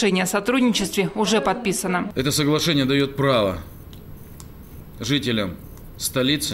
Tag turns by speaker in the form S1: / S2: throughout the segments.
S1: соглашение о сотрудничестве уже подписано.
S2: Это соглашение дает право жителям столицы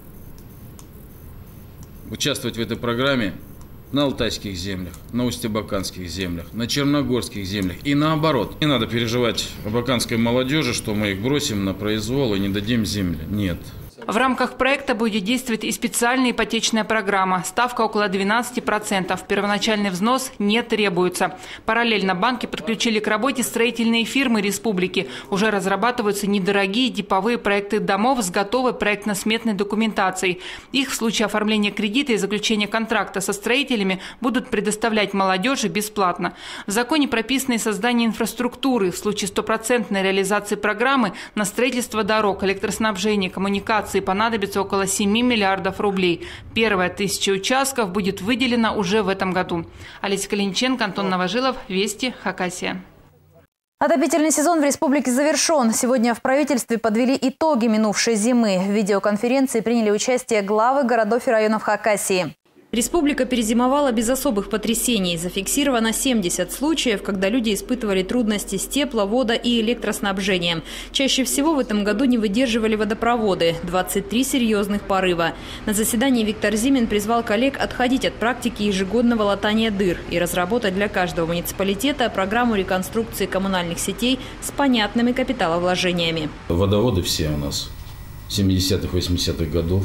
S2: участвовать в этой программе на Алтайских землях, на Усть-Абаканских землях, на Черногорских землях и наоборот. Не надо переживать абаканской молодежи, что мы их бросим на произвол и не дадим земли. Нет.
S1: В рамках проекта будет действовать и специальная ипотечная программа. Ставка около 12%. Первоначальный взнос не требуется. Параллельно банки подключили к работе строительные фирмы республики. Уже разрабатываются недорогие типовые проекты домов с готовой проектно-сметной документацией. Их в случае оформления кредита и заключения контракта со строителями будут предоставлять молодежи бесплатно. В законе прописано и создание инфраструктуры. В случае стопроцентной реализации программы на строительство дорог, электроснабжение, коммуникации понадобится около 7 миллиардов рублей. Первая 1000 участков будет выделена уже в этом году. Олеся Калиниченко, Антон Новожилов, Вести, Хакасия.
S3: Отопительный сезон в республике завершен. Сегодня в правительстве подвели итоги минувшей зимы. В видеоконференции приняли участие главы городов и районов Хакасии.
S4: Республика перезимовала без особых потрясений. Зафиксировано 70 случаев, когда люди испытывали трудности с тепло-, водо- и электроснабжением. Чаще всего в этом году не выдерживали водопроводы. 23 серьезных порыва. На заседании Виктор Зимин призвал коллег отходить от практики ежегодного латания дыр и разработать для каждого муниципалитета программу реконструкции коммунальных сетей с понятными капиталовложениями.
S2: Водоводы все у нас 70-х, 80-х годов.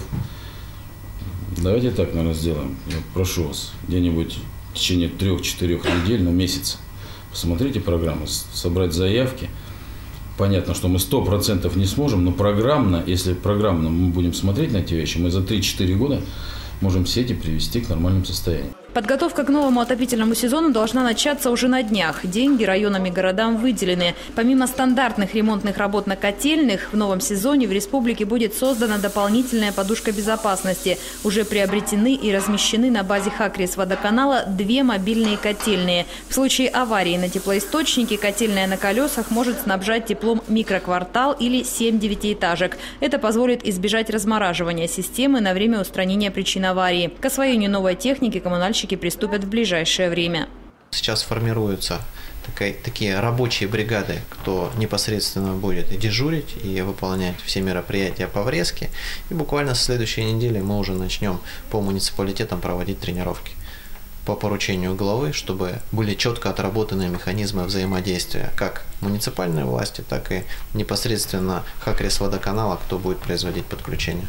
S2: Давайте так, наверное, сделаем. Я прошу вас, где-нибудь в течение 3-4 недель, месяца, посмотрите программу, собрать заявки. Понятно, что мы 100% не сможем, но программно, если программно мы будем смотреть на эти вещи, мы за 3-4 года можем сети привести к нормальному состоянию.
S4: Подготовка к новому отопительному сезону должна начаться уже на днях. Деньги районам и городам выделены. Помимо стандартных ремонтных работ на котельных, в новом сезоне в республике будет создана дополнительная подушка безопасности. Уже приобретены и размещены на базе Хакрис-водоканала 2 мобильные котельные. В случае аварии на теплоисточнике котельная на колесах может снабжать теплом микроквартал или 7 девятиэтажек. Это позволит избежать размораживания системы на время устранения причин аварии. К освоению новой техники коммунальщики приступят в ближайшее время.
S5: Сейчас формируются такие рабочие бригады, кто непосредственно будет и дежурить, и выполнять все мероприятия по врезке. И буквально со следующей недели мы уже начнем по муниципалитетам проводить тренировки по поручению главы, чтобы были четко отработаны механизмы взаимодействия как муниципальной власти, так и непосредственно Хакрис-водоканала, кто будет производить подключение.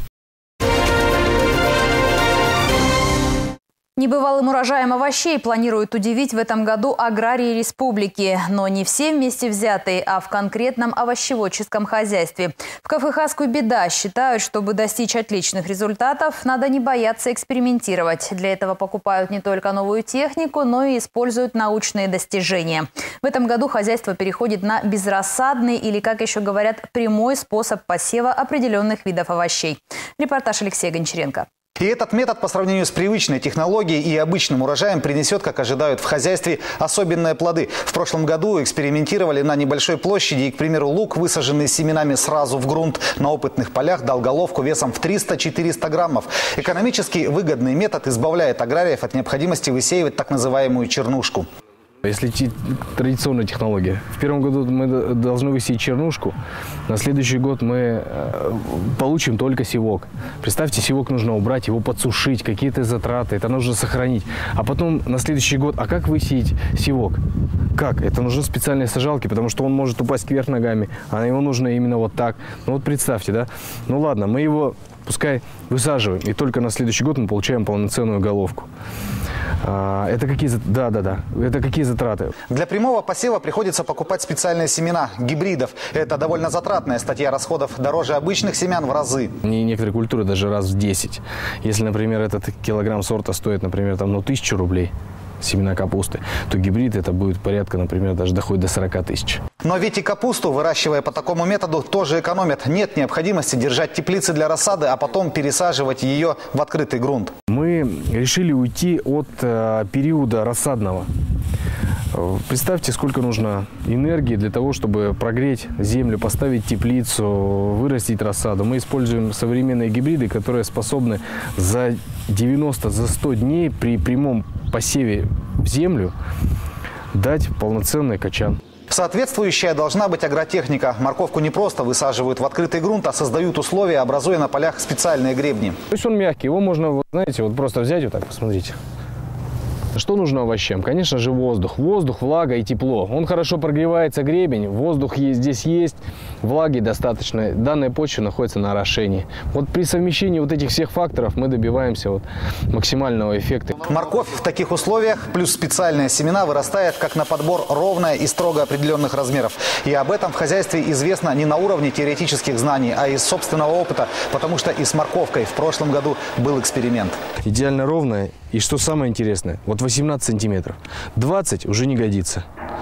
S3: Небывалым урожаем овощей планируют удивить в этом году аграрии республики. Но не все вместе взятые, а в конкретном овощеводческом хозяйстве. В КФХ «Скуйбеда» считают, чтобы достичь отличных результатов, надо не бояться экспериментировать. Для этого покупают не только новую технику, но и используют научные достижения. В этом году хозяйство переходит на безрассадный или, как еще говорят, прямой способ посева определенных видов овощей. Репортаж Алексея Гончаренко.
S6: И этот метод по сравнению с привычной технологией и обычным урожаем принесет, как ожидают в хозяйстве, особенные плоды. В прошлом году экспериментировали на небольшой площади и, к примеру, лук, высаженный семенами сразу в грунт, на опытных полях дал головку весом в 300-400 граммов. Экономически выгодный метод избавляет аграриев от необходимости высеивать так называемую чернушку.
S7: Если традиционная технология, в первом году мы должны высеять чернушку, на следующий год мы получим только севок. Представьте, севок нужно убрать, его подсушить, какие-то затраты, это нужно сохранить. А потом на следующий год, а как высеять севок? Как? Это нужны специальные сажалки, потому что он может упасть кверх ногами, а его нужно именно вот так. Ну вот представьте, да? Ну ладно, мы его пускай высаживаем, и только на следующий год мы получаем полноценную головку. Это какие затраты?
S6: Для прямого посева приходится покупать специальные семена, гибридов. Это довольно затратная статья расходов, дороже обычных семян в разы.
S7: Некоторые культуры даже раз в 10. Если, например, этот килограмм сорта стоит, например, 1000 рублей, семена капусты, то гибрид это будет порядка, например, даже доходит до 40 тысяч.
S6: Но ведь и капусту, выращивая по такому методу, тоже экономят. Нет необходимости держать теплицы для рассады, а потом пересаживать ее в открытый грунт. Мы
S7: решили уйти от периода рассадного. Представьте, сколько нужно энергии для того, чтобы прогреть землю, поставить теплицу, вырастить рассаду. Мы используем современные гибриды, которые способны за 90-100 дней при прямом посеве в землю дать полноценный качан.
S6: Соответствующая должна быть агротехника. Морковку не просто высаживают в открытый грунт, а создают условия, образуя на полях специальные гребни.
S7: То есть он мягкий, его можно, знаете, вот просто взять вот так, посмотрите. Что нужно овощам? Конечно же, воздух. Воздух, влага и тепло. Он хорошо прогревается, гребень, воздух здесь есть, влаги достаточно. Данная почва находится на орошении. Вот при совмещении вот этих всех факторов мы добиваемся вот максимального эффекта.
S6: Морковь в таких условиях плюс специальные семена вырастает как на подбор ровная и строго определенных размеров. И об этом в хозяйстве известно не на уровне теоретических знаний, а из собственного опыта, потому что и с морковкой в прошлом году был эксперимент.
S7: Идеально ровная. И что самое интересное, вот 18 сантиметров. 20 уже не годится.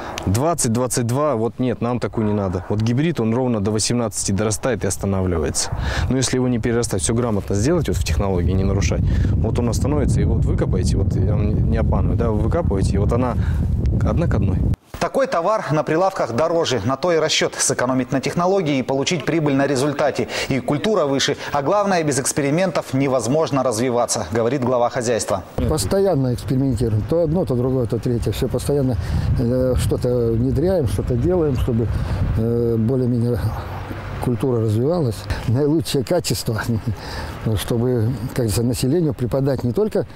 S7: 20-22, вот нет, нам такую не надо. Вот гибрид, он ровно до 18 дорастает и останавливается. Но если его не перерастать, все грамотно сделать вот в технологии, не нарушать, вот он остановится, и вот выкопаете, вот я вам не обманываю, да, вы выкапываете, и вот она одна к одной.
S6: Такой товар на прилавках дороже. На то и расчет – сэкономить на технологии и получить прибыль на результате. И культура выше. А главное, без экспериментов невозможно развиваться, говорит глава хозяйства.
S8: Постоянно экспериментируем. То одно, то другое, то третье. Все постоянно что-то внедряем, что-то делаем, чтобы более-менее культура развивалась. Наилучшее качество, чтобы, как говорится, населению преподать не только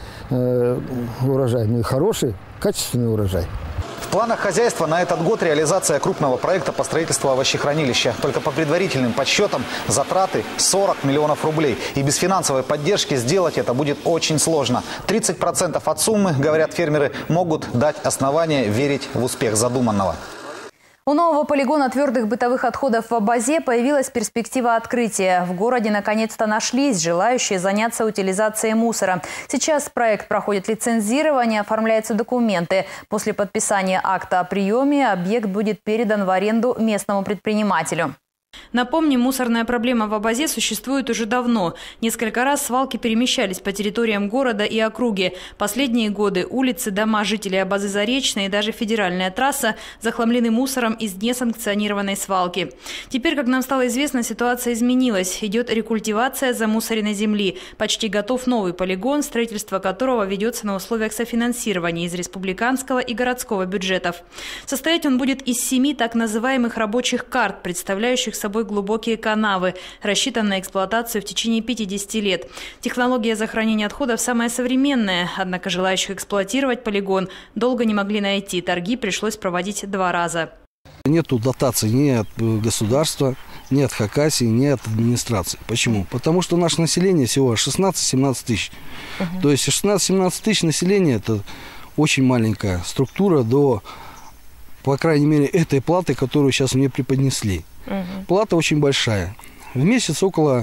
S8: урожай, но и хороший, качественный урожай.
S6: В планах хозяйства на этот год реализация крупного проекта по строительству овощехранилища. Только по предварительным подсчетам затраты 40 миллионов рублей. И без финансовой поддержки сделать это будет очень сложно. 30% от суммы, говорят фермеры, могут дать основание верить в успех задуманного.
S3: У нового полигона твердых бытовых отходов в Абазе появилась перспектива открытия. В городе наконец-то нашлись желающие заняться утилизацией мусора. Сейчас проект проходит лицензирование, оформляются документы. После подписания акта о приеме объект будет передан в аренду местному предпринимателю.
S4: Напомним, мусорная проблема в Абазе существует уже давно. Несколько раз свалки перемещались по территориям города и округи. Последние годы улицы, дома жителей Абазы Заречной и даже федеральная трасса захламлены мусором из несанкционированной свалки. Теперь, как нам стало известно, ситуация изменилась. Идет рекультивация замусоренной земли. Почти готов новый полигон, строительство которого ведется на условиях софинансирования из республиканского и городского бюджетов. Состоять он будет из 7 так называемых рабочих карт, представляющих собой глубокие канавы, рассчитан на эксплуатацию в течение 50 лет. Технология захоронения отходов самая современная, однако желающих эксплуатировать полигон долго не могли найти. Торги пришлось проводить 2 раза.
S9: Нету дотаций ни от государства, ни от Хакасии, ни от администрации. Почему? Потому что наше население всего 16-17 тысяч. То есть 16-17 тысяч населения – это очень маленькая структура до, по крайней мере, этой платы, которую сейчас мне преподнесли. Плата очень большая. В месяц около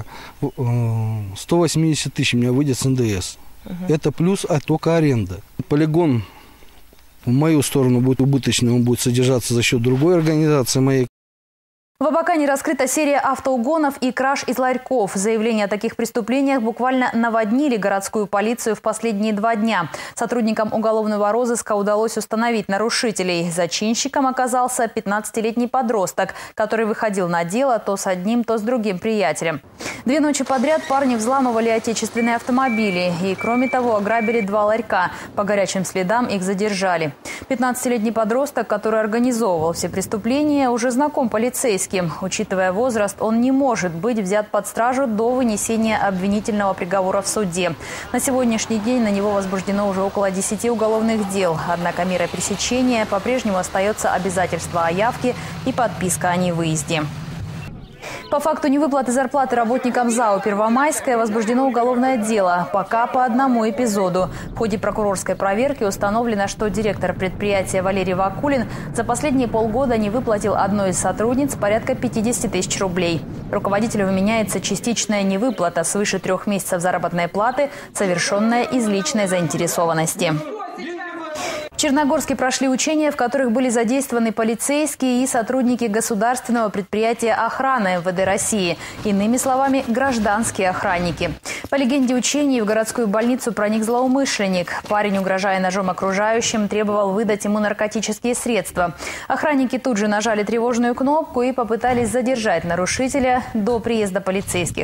S9: 180 тысяч у меня выйдет с НДС. Это плюс только аренда. Полигон в мою сторону будет убыточный, он будет содержаться за счет другой организации моей.
S3: В Абакане раскрыта серия автоугонов и краж из ларьков. Заявления о таких преступлениях буквально наводнили городскую полицию в последние 2 дня. Сотрудникам уголовного розыска удалось установить нарушителей. Зачинщиком оказался 15-летний подросток, который выходил на дело то с одним, то с другим приятелем. 2 ночи подряд парни взламывали отечественные автомобили. И, кроме того, ограбили 2 ларька. По горячим следам их задержали. 15-летний подросток, который организовывал все преступления, уже знаком полицейским. Учитывая возраст, он не может быть взят под стражу до вынесения обвинительного приговора в суде. На сегодняшний день на него возбуждено уже около 10 уголовных дел. Однако мерой пресечения по-прежнему остается обязательство о явке и подписка о невыезде. По факту невыплаты зарплаты работникам ЗАО «Первомайская» возбуждено уголовное дело. Пока по одному эпизоду. В ходе прокурорской проверки установлено, что директор предприятия Валерий Вакулин за последние полгода не выплатил одной из сотрудниц порядка 50 тысяч рублей. Руководителю вменяется частичная невыплата свыше 3 месяцев заработной платы, совершенная из личной заинтересованности. В Черногорске прошли учения, в которых были задействованы полицейские и сотрудники государственного предприятия охраны МВД России. Иными словами, гражданские охранники. По легенде учений в городскую больницу проник злоумышленник. Парень, угрожая ножом окружающим, требовал выдать ему наркотические средства. Охранники тут же нажали тревожную кнопку и попытались задержать нарушителя до приезда полицейских.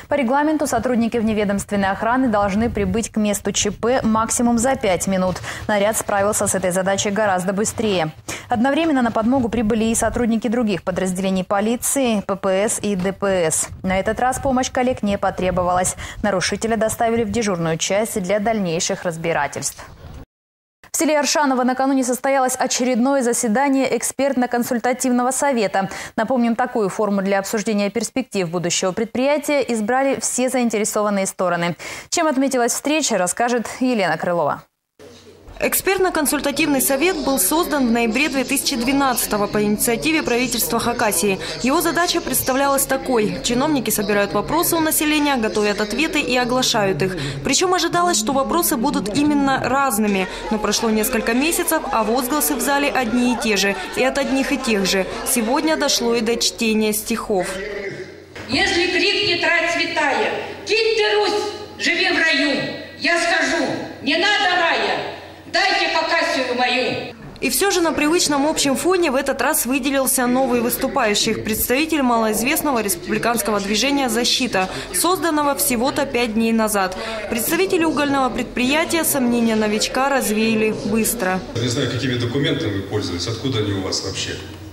S3: По регламенту сотрудники вневедомственной охраны должны прибыть к месту ЧП максимум за 5 минут. Наряд справился с этой задачей гораздо быстрее. Одновременно на подмогу прибыли и сотрудники других подразделений полиции, ППС и ДПС. На этот раз помощь коллег не потребовалась. Нарушителя доставили в дежурную часть для дальнейших разбирательств. В селе Аршаново накануне состоялось очередное заседание экспертно-консультативного совета. Напомним, такую форму для обсуждения перспектив будущего предприятия избрали все заинтересованные стороны. Чем отметилась встреча, расскажет Елена Крылова.
S10: Экспертно-консультативный совет был создан в ноябре 2012-го по инициативе правительства Хакасии. Его задача представлялась такой. Чиновники собирают вопросы у населения, готовят ответы и оглашают их. Причем ожидалось, что вопросы будут именно разными. Но прошло несколько месяцев, а возгласы в зале одни и те же. И от одних и тех же. Сегодня дошло и до чтения стихов.
S11: Если крикнет рать святая, кинь ты, Русь, живи в раю, я скажу, не надо рая. Дайте Хакасию мою.
S10: И все же на привычном общем фоне в этот раз выделился новый выступающий, представитель малоизвестного республиканского движения «Защита», созданного всего-то 5 дней назад. Представители угольного предприятия сомнения новичка развеяли быстро.
S12: Не знаю, какими документами вы пользуетесь, откуда они у вас вообще.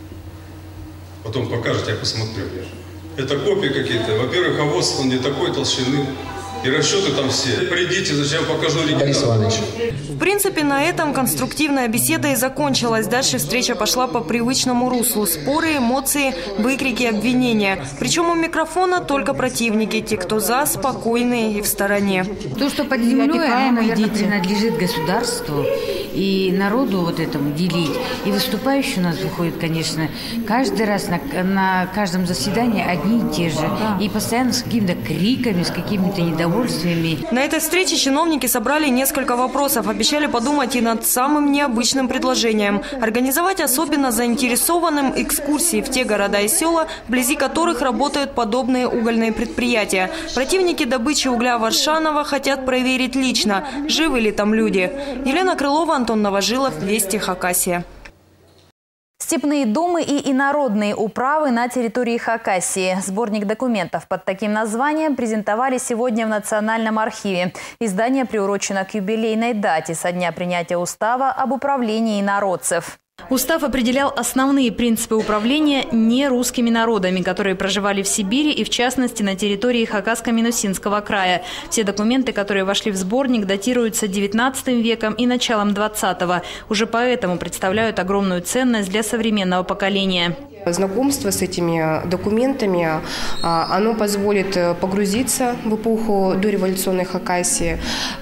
S12: Потом покажете, я посмотрю. Это копии какие-то. Во-первых, АВОЗ, он не такой толщины. И расчеты там все. Придите, зачем покажу оригинал.
S10: В принципе, на этом конструктивная беседа и закончилась. Дальше встреча пошла по привычному руслу. Споры, эмоции, выкрики, обвинения. Причем у микрофона только противники. Те, кто за, спокойные и в стороне.
S13: То, что под землей, оно, наверное, принадлежит государству и народу вот этому делить. И выступающие у нас выходят, конечно, каждый раз на каждом заседании одни и те же. И постоянно с какими-то криками, с какими-то недовольствиями.
S10: На этой встрече чиновники собрали несколько вопросов. Обещали подумать и над самым необычным предложением. Организовать особенно заинтересованным экскурсии в те города и села, вблизи которых работают подобные угольные предприятия. Противники добычи угля в Аршаново хотят проверить лично, живы ли там люди. Елена Крылова, Антон Новожилов, Вести, Хакасия.
S3: Степные думы и инородные управы на территории Хакасии. Сборник документов под таким названием презентовали сегодня в Национальном архиве. Издание приурочено к юбилейной дате со дня принятия устава об управлении инородцев.
S4: Устав определял основные принципы управления нерусскими народами, которые проживали в Сибири и, в частности, на территории Хакасско-Минусинского края. Все документы, которые вошли в сборник, датируются XIX веком и началом XX. Уже поэтому представляют огромную ценность для современного поколения.
S14: Знакомство с этими документами, оно позволит погрузиться в эпоху дореволюционной Хакасии,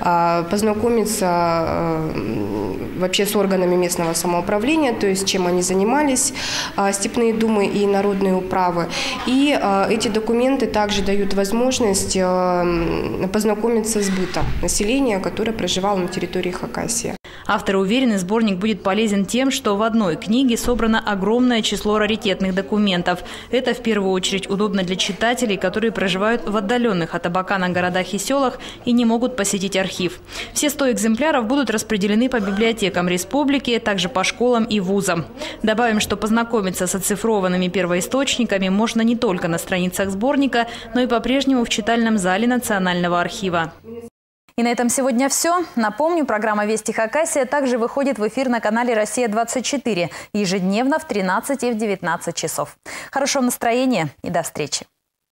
S14: познакомиться вообще с органами местного самоуправления, то есть чем они занимались, степные думы и народные управы. И эти документы также дают возможность познакомиться с бытом населения, которое проживало на территории Хакасии.
S4: Авторы уверены, сборник будет полезен тем, что в одной книге собрано огромное число раритетных документов. Это в первую очередь удобно для читателей, которые проживают в отдаленных от Абакана городах и селах и не могут посетить архив. Все 100 экземпляров будут распределены по библиотекам республики, также по школам и вузам. Добавим, что познакомиться с оцифрованными первоисточниками можно не только на страницах сборника, но и по-прежнему в читальном зале Национального архива.
S3: И на этом сегодня все. Напомню, программа «Вести Хакасия» также выходит в эфир на канале «Россия-24» ежедневно в 13 и в 19 часов. Хорошего настроения и до встречи!